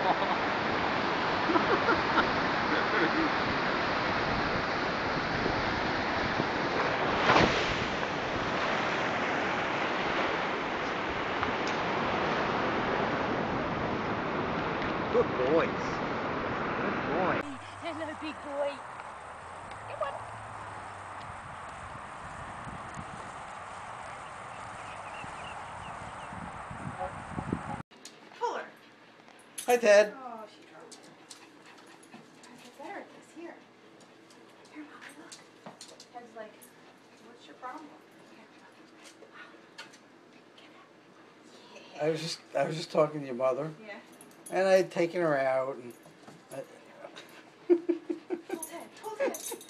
Good boys. Good boy. Hello, big boy. Come on. Pull her. Hi, Ted. Oh, she dropped it. I get better at this. Here. Here, Mommy, look. Ted's like, what's your problem? I was just talking to your mother, Yeah. and I had taken her out, and Pull Ted. Pull Ted.